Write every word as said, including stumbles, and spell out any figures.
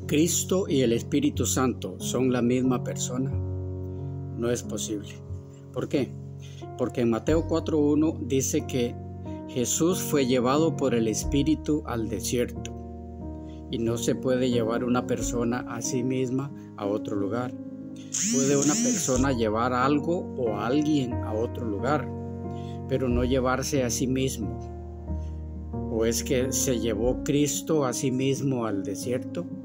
¿Cristo y el Espíritu Santo son la misma persona? No es posible. ¿Por qué? Porque en Mateo cuatro uno dice que Jesús fue llevado por el Espíritu al desierto y no se puede llevar una persona a sí misma a otro lugar. Puede una persona llevar algo o a alguien a otro lugar, pero no llevarse a sí mismo. ¿O es que se llevó Cristo a sí mismo al desierto?